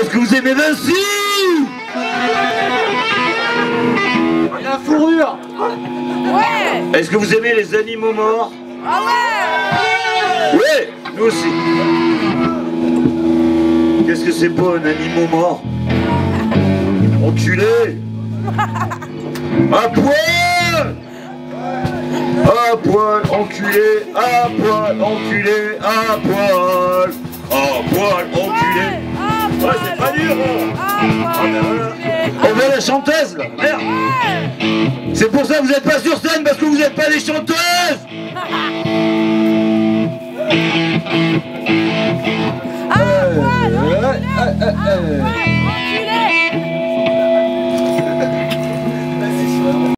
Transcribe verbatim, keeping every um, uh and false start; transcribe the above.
Est-ce que vous aimez Vinci? La fourrure. Ouais. Est-ce que vous aimez les animaux morts? Ah ouais. Ouais, nous aussi. Qu'est-ce que c'est pas un animal mort? Enculé. À poil. À poil, enculé. À poil, enculé. À poil. À poil, enculé. Ouais, c'est pas dur, hein. Ah ben voilà. On voit la chanteuse, là. Merde. C'est pour ça que vous n'êtes pas sur scène, parce que vous n'êtes pas des chanteuses. Ah, voilà,